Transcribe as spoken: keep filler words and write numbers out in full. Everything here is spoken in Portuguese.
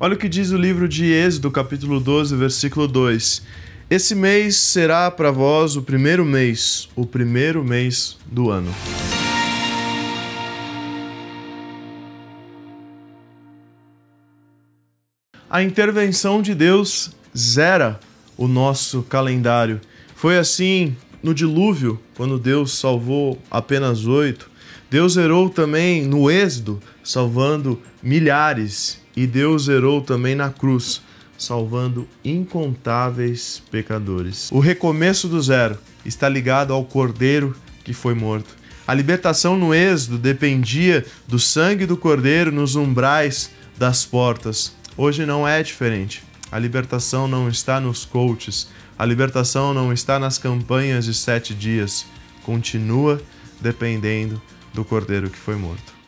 Olha o que diz o livro de Êxodo, capítulo doze, versículo dois. Esse mês será para vós o primeiro mês, o primeiro mês do ano. A intervenção de Deus zera o nosso calendário. Foi assim no dilúvio, quando Deus salvou apenas oito. Deus zerou também no Êxodo, salvando milhares. E Deus zerou também na cruz, salvando incontáveis pecadores. O recomeço do zero está ligado ao Cordeiro que foi morto. A libertação no Êxodo dependia do sangue do Cordeiro nos umbrais das portas. Hoje não é diferente. A libertação não está nos coaches. A libertação não está nas campanhas de sete dias. Continua dependendo do Cordeiro que foi morto.